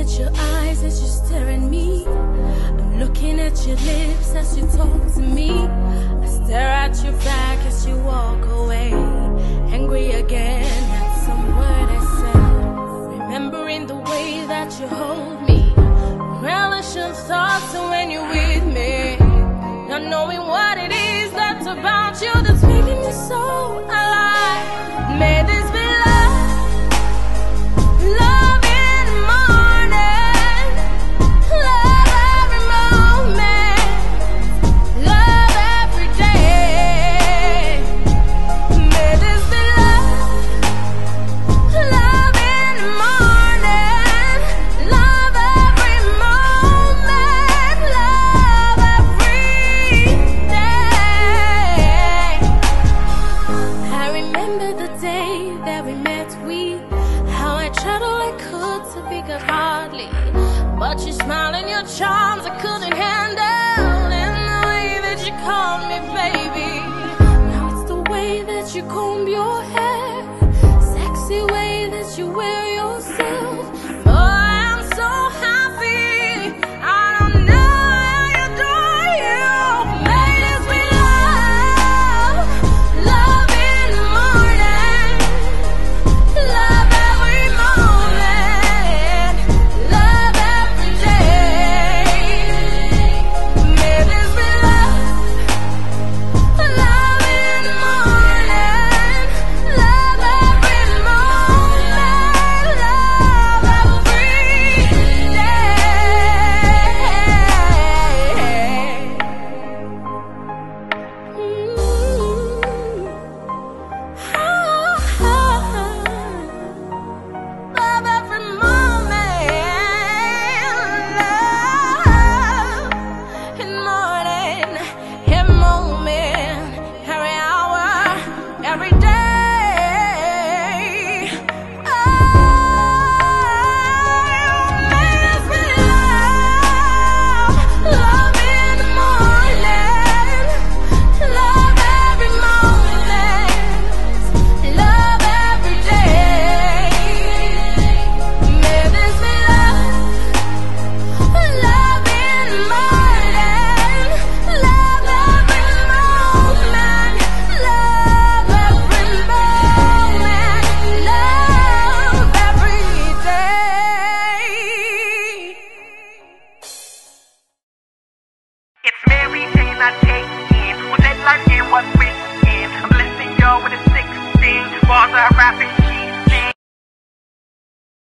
at your eyes as you stare at me. I'm looking at your lips as you talk to me. I stare at your back as you walk away, angry again at some word I said. Remembering the way that you hold me, relishing thoughts of when you're with me, not knowing what it is that's about you that's making me so alive. May this be love, love in the morning, love every moment, love every day. May this be love, love in the morning, love every moment, love every day. I remember the day that we met, how I tried all I could to pick up hardly, but your smile and your charms I couldn't handle, and the way that you called me baby. Now it's the way that you comb your hair, sexy way that you wear yourself. Oh, I'm so happy, I don't know how you do you. May this be love, love in the morning, love every moment, love every day. May this be love, love in the morning, love every moment, love every love every moment, love in morning, every moment, every hour, every day. Oh, may this be love, love in the morning, love every moment, love every day. May this be love, love in the morning, love every moment, love every moment, love every day. It's Mary Jane, I take it. Who that like it, what we